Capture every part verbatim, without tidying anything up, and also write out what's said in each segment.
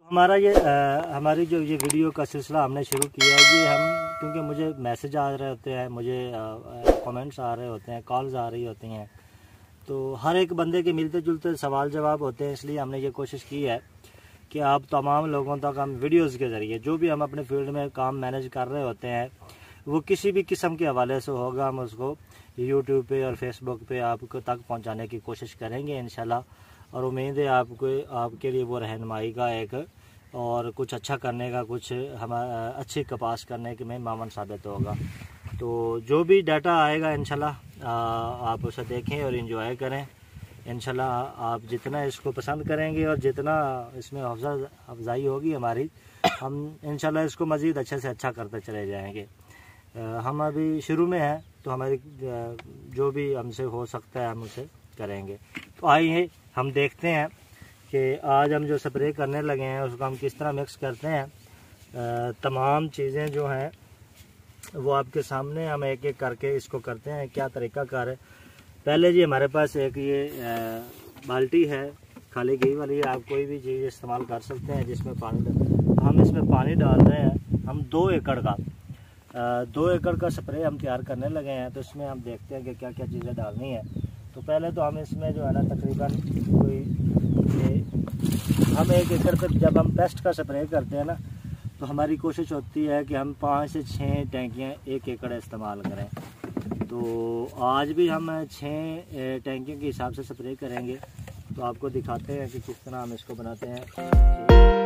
हमारा ये आ, हमारी जो ये वीडियो का सिलसिला हमने शुरू किया है ये हम क्योंकि मुझे मैसेज आ रहे होते हैं, मुझे कमेंट्स आ रहे होते हैं, कॉल्स आ रही होती हैं, तो हर एक बंदे के मिलते जुलते सवाल जवाब होते हैं। इसलिए हमने ये कोशिश की है कि आप तमाम लोगों तक हम वीडियोस के ज़रिए जो भी हम अपने फील्ड में काम मैनेज कर रहे होते हैं वो किसी भी किस्म के हवाले से होगा, हम उसको यूट्यूब पे और फेसबुक पे आपको तक पहुंचाने की कोशिश करेंगे इंशाल्लाह। और उम्मीद है आपको आपके लिए वो रहनुमाई का एक और कुछ अच्छा करने का, कुछ हम अच्छी कपास करने के में मामन साबित होगा। तो जो भी डाटा आएगा इंशाल्लाह आप उसे देखें और एंजॉय करें। इंशाल्लाह आप जितना इसको पसंद करेंगे और जितना इसमें हौसला अफजाई होगी हमारी, हम इंशाल्लाह इसको मज़ीद अच्छे से अच्छा करते चले जाएंगे। हम अभी शुरू में हैं तो हमारी जो भी हमसे हो सकता है हम उसे करेंगे। तो आइए हम देखते हैं कि आज हम जो स्प्रे करने लगे हैं उसको हम किस तरह मिक्स करते हैं। तमाम चीज़ें जो हैं वो आपके सामने हम एक एक करके इसको करते हैं, क्या तरीक़ाकार है। पहले जी हमारे पास एक ये बाल्टी है खाली घी वाली, आप कोई भी चीज़ इस्तेमाल कर सकते हैं जिसमें पानी डाल। हम इसमें पानी डाल रहे हैं, हम दो एकड़ का दो एकड़ का स्प्रे हम तैयार करने लगे हैं। तो इसमें हम देखते हैं कि क्या क्या चीज़ें डालनी है। तो पहले तो हम इसमें जो है ना तकरीबन कोई हम एक एकड़ पे जब हम पेस्ट का स्प्रे करते हैं ना तो हमारी कोशिश होती है कि हम पाँच से छः टैंकियाँ एक एकड़ इस्तेमाल करें। तो आज भी हम छः टैंकियों के हिसाब से स्प्रे करेंगे। तो आपको दिखाते हैं कि किस तरह हम इसको बनाते हैं।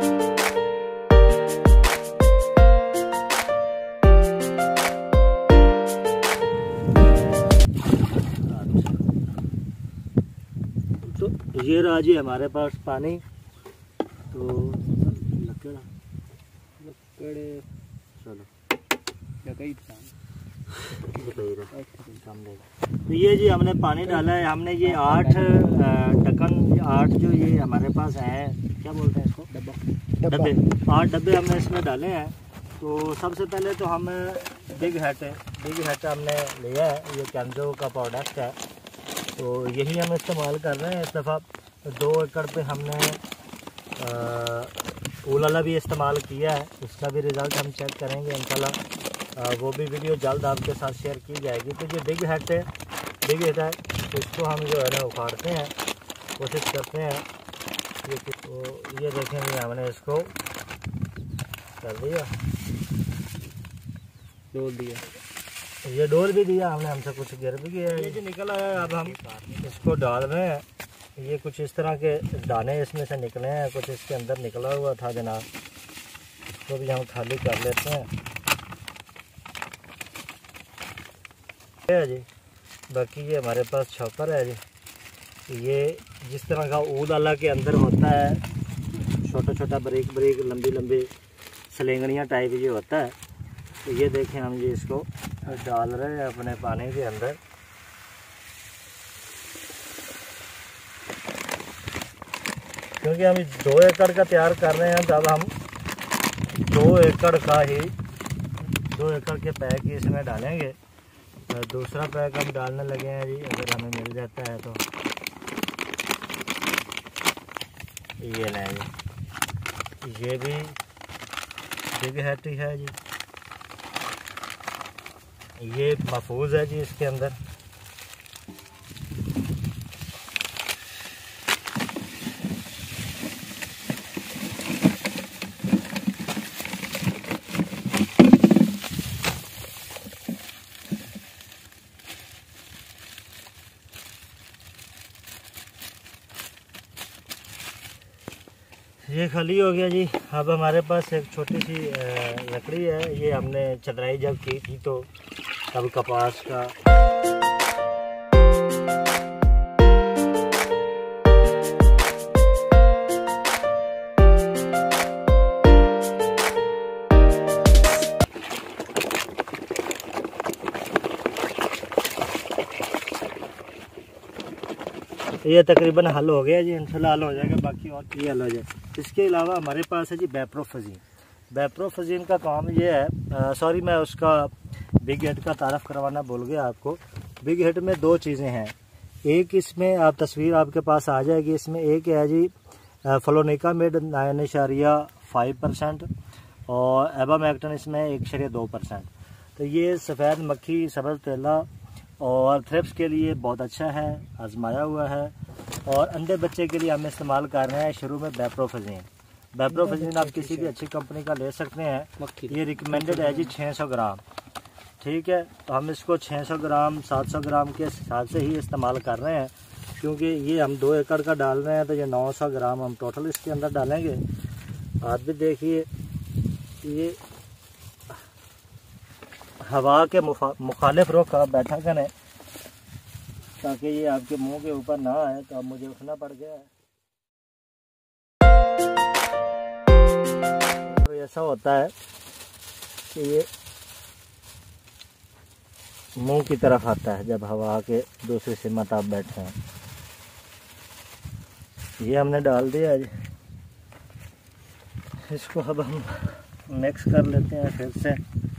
तो ये रहा जी हमारे पास पानी। तो लकड़ लकड़े चलो तो ये जी हमने पानी डाला है। हमने ये आठ ढक्कन आठ जो ये हमारे पास हैं, क्या बोलते हैं इसको, डब्बे, आठ डब्बे हमने इसमें डाले हैं। तो सबसे पहले तो हम बिग हेट बिग हेट हमने लिया है, ये कैंजो का प्रोडक्ट है। तो यही हम इस्तेमाल कर रहे हैं इस दफ़ा। दो एकड़ पे हमने ओलाला भी इस्तेमाल किया है, उसका भी रिज़ल्ट हम चेक करेंगे इंशाल्लाह। वो भी वीडियो जल्द आपके साथ शेयर की जाएगी। तो ये बिग हेट है बिग हेट है तो इसको हम जो है ना उखाड़ते हैं, कोशिश करते हैं। ये तो ये देखेंगे हमने इसको कर दिया, डोल दिया, ये डोल भी दिया हमने, हमसे कुछ गिर भी गया। ये जो निकला है अब हम इसको डाल रहे हैं। ये कुछ इस तरह के दाने इसमें से निकले हैं, कुछ इसके अंदर निकला हुआ था जनाब, इसको भी हम खाली कर लेते हैं है जी। बाकी ये हमारे पास छॉपर है जी। ये जिस तरह का ऊद अल्लाह के अंदर होता है, छोटा छोटा बारीक बारीक लंबी लंबी सलेंगड़ियाँ टाइप ये होता है। तो ये देखें हम ये इसको डाल रहे हैं अपने पानी के अंदर। क्योंकि हम दो एकड़ का तैयार कर रहे हैं तब हम दो एकड़ का ही दो एकड़ के पैक ही इसमें डालेंगे। दूसरा पैक हम डालने लगे हैं जी, अगर हमें मिल जाता है तो। ये लें जी, ये भी बिग हेट ही है जी। ये महफूज है जी इसके अंदर। ये खाली हो गया जी। अब हमारे पास एक छोटी सी लकड़ी है, ये हमने चदराई जब की थी तो तब कपास का ये तकरीबन हल हो गया जी, इंशाल्लाह हल हो जाएगा। बाकी और ये हल हो जाए। इसके अलावा हमारे पास है जी बैप्रोफजीन। बैप्रोफजीन का काम ये है, सॉरी मैं उसका बिग हेड का तारफ़ करवाना भूल गया आपको। बिग हेड में दो चीज़ें हैं। एक इसमें आप तस्वीर आपके पास आ जाएगी, इसमें एक है जी फ्लोनिकामिड नाइन इशारिया फाइव परसेंट और एबामेक्टिन इसमें एक इशारिया दो परसेंट। तो ये सफ़ेद मक्खी, सब्ज़ तेला और थ्रिप्स के लिए बहुत अच्छा है, आजमाया हुआ है। और अंडे बच्चे के लिए हम इस्तेमाल कर रहे हैं शुरू में बैप्रोफेजिन। बैप्रोफेजिन आप किसी भी अच्छी कंपनी का ले सकते हैं। ये रिकमेंडेड है जी छः सौ ग्राम, ठीक है। तो हम इसको छः सौ ग्राम सात सौ ग्राम के हिसाब से ही इस्तेमाल कर रहे हैं, क्योंकि ये हम दो एकड़ का डाल रहे हैं तो ये नौ सौ ग्राम हम टोटल इसके अंदर डालेंगे। आप भी देखिए ये हवा के मुखालिफ रुख आप बैठा करें ताकि ये आपके मुंह के ऊपर ना आए। तो अब मुझे उठना पड़ गया है। तो ऐसा होता है कि ये मुंह की तरफ आता है जब हवा के दूसरी सिमत आप बैठे हैं। ये हमने डाल दिया जी। इसको अब हम मिक्स कर लेते हैं फिर से।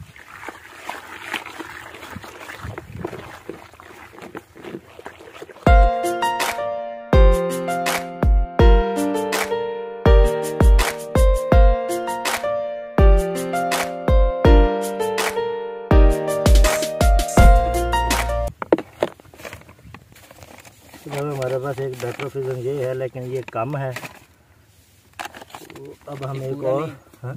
हमारे पास एक बैप्रोफेजिन ये है, लेकिन ये कम है। तो अब हम एक और हाँ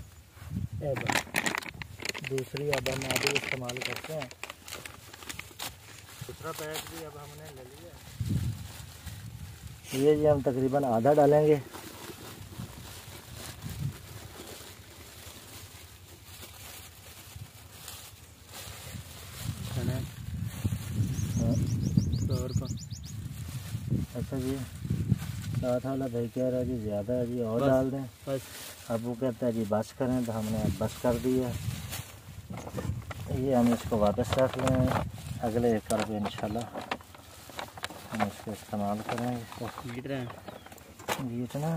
दूसरी अब हम आगे इस्तेमाल करते हैं। दूसरा पैक भी अब हमने ले लिया। ये जी हम तकरीबन आधा डालेंगे। अच्छा जी, साथ वाला भाई कह रहा है जी ज़्यादा है जी, और डाल दें बस। अब वो कहता है जी बस करें, तो हमने बस कर दिया। ये हम इसको वापस रख लें, अगले एकड़ पे इंशाल्लाह हम इसको इस्तेमाल करेंगे। जितना जितना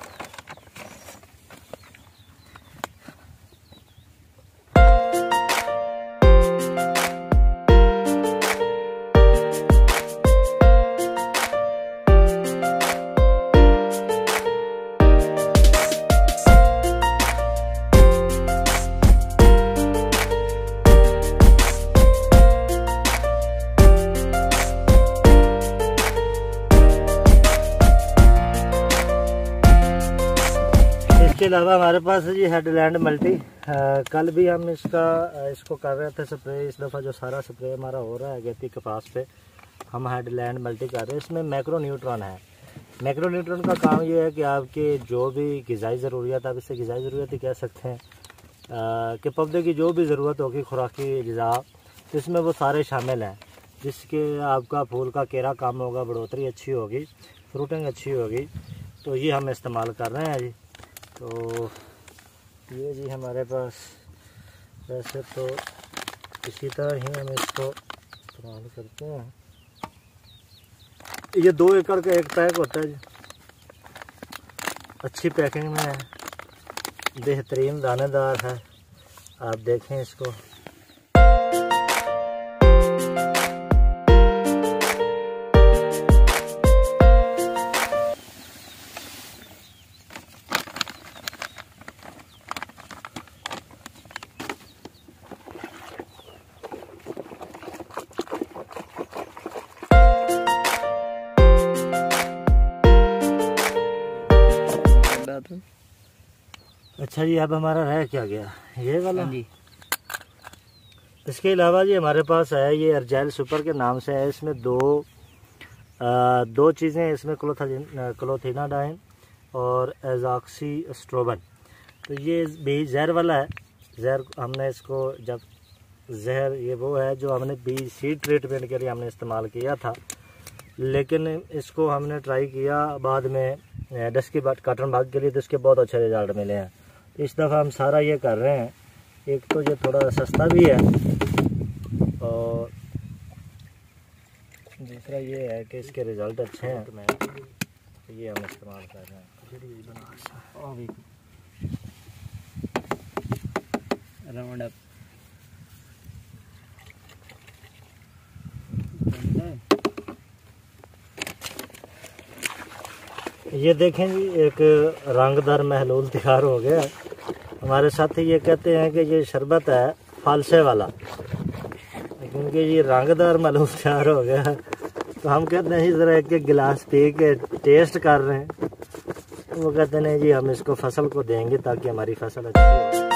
इसके अलावा हमारे पास है जी हेडलैंड मल्टी। आ, कल भी हम इसका इसको कर रहे थे स्प्रे। इस दफ़ा जो सारा स्प्रे हमारा हो रहा है अगेती कपास पे, हम हेडलैंड मल्टी कर रहे हैं। इसमें मैक्रो न्यूट्रॉन है। मैक्रो न्यूट्रॉन का काम ये है कि आपके जो भी ग़िज़ाई ज़रूरियात, आप इससे ग़िज़ाई ज़रूरियात ही कह सकते हैं, कि पौधे की जो भी ज़रूरत होगी खुराकी ग़िज़ा, तो इसमें वो सारे शामिल हैं, जिसके आपका फूल का केरा कम होगा, बढ़ोतरी अच्छी होगी, फ्रूटिंग अच्छी होगी। तो ये हम इस्तेमाल कर रहे हैं जी। तो ये जी हमारे पास वैसे तो इसी तरह ही हम इसको इस्तेमाल करते हैं। ये दो एकड़ का एक पैक होता है जी, अच्छी पैकिंग में है, बेहतरीन दानेदार है। आप देखें इसको। अच्छा जी, अब हमारा रह क्या गया ये वाला जी। इसके अलावा जी हमारे पास है ये अर्जेल सुपर के नाम से है। इसमें दो आ, दो चीज़ें इसमें क्लोथिनाडाइन और एज़ॉक्सी स्ट्रोबन। तो ये भी जहर वाला है। जहर हमने इसको जब जहर ये वो है जो हमने बीज सीड ट्रीटमेंट के लिए हमने इस्तेमाल किया था, लेकिन इसको हमने ट्राई किया बाद में डस्की कॉटन बाग के लिए, तो इसके बहुत अच्छे रिजल्ट मिले हैं। इस दफ़ा हम सारा ये कर रहे हैं। एक तो ये थोड़ा सस्ता भी है और दूसरा ये है कि इसके रिज़ल्ट अच्छे हैं। तो ये हम इस्तेमाल कर रहे हैं। राउंड अप ये देखें जी, एक रंगदार महलूल तैयार हो गया। हमारे साथी ये कहते हैं कि ये शरबत है फालसे वाला, क्योंकि ये रंगदार महलूल तैयार हो गया। तो हम कहते हैं ज़रा एक एक गिलास पी के टेस्ट कर रहे हैं। तो वो कहते हैं जी हम इसको फसल को देंगे ताकि हमारी फसल अच्छी हो।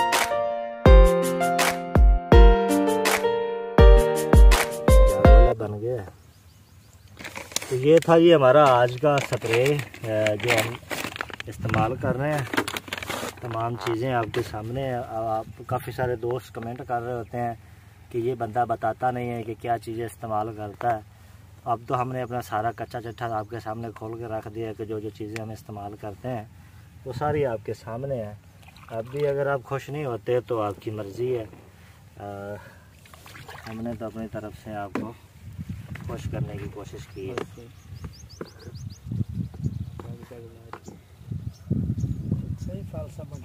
बन गया। तो ये था ये हमारा आज का स्प्रे जो हम इस्तेमाल कर रहे हैं। तमाम चीज़ें आपके सामने है। आप काफ़ी सारे दोस्त कमेंट कर रहे होते हैं कि ये बंदा बताता नहीं है कि क्या चीज़ें इस्तेमाल करता है। अब तो हमने अपना सारा कच्चा चिट्ठा आपके सामने खोल के रख दिया कि जो जो चीज़ें हम इस्तेमाल करते हैं वो सारी आपके सामने है। अब भी अगर आप खुश नहीं होते तो आपकी मर्ज़ी है। आ, हमने तो अपनी तरफ से आपको खुश करने की कोशिश की है। सही फालसा बना।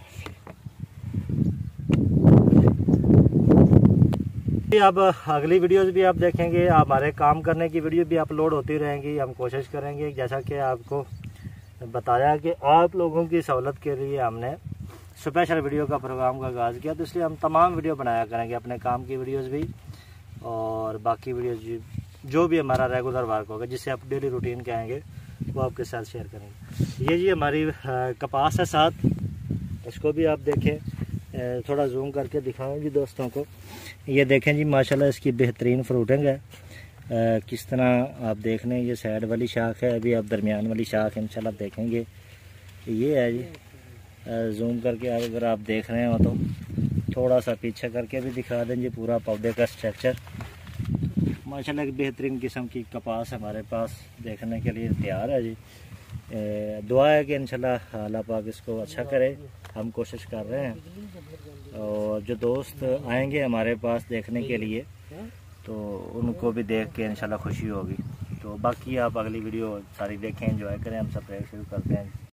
अब अगली वीडियोस भी आप देखेंगे, हमारे काम करने की वीडियो भी अपलोड होती रहेंगी। हम कोशिश करेंगे जैसा कि आपको बताया कि आप लोगों की सहूलत के लिए हमने स्पेशल वीडियो का प्रोग्राम का आगाज़ किया, तो इसलिए हम तमाम वीडियो बनाया करेंगे, अपने काम की वीडियोस भी और बाकी वीडियोस भी, जो भी हमारा रेगुलर वर्क होगा जिससे आप डेली रूटीन कहेंगे वो आपके साथ शेयर करेंगे। ये जी हमारी कपास है साथ, इसको भी आप देखें, थोड़ा जूम करके दिखाऊं जी दोस्तों को। ये देखें जी माशाल्लाह इसकी बेहतरीन फ्रूटिंग है। आ, किस तरह आप देख लें, ये साइड वाली शाख है, अभी आप दरमियान वाली शाख इंशाल्लाह देखेंगे। ये है जी, जूम करके अगर आप देख रहे हो तो थोड़ा सा पीछे करके भी दिखा दें जी पूरा पौधे का स्ट्रक्चर। माशाल्लाह एक बेहतरीन किस्म की कपास हमारे पास देखने के लिए तैयार है जी। दुआ है कि इंशाल्लाह अल्लाह पाक इसको अच्छा करे, हम कोशिश कर रहे हैं। और जो दोस्त आएंगे हमारे पास देखने के लिए तो उनको भी देख के इंशाल्लाह खुशी होगी। तो बाकी आप अगली वीडियो सारी देखें, एंजॉय करें। हम सब शुरू करते हैं।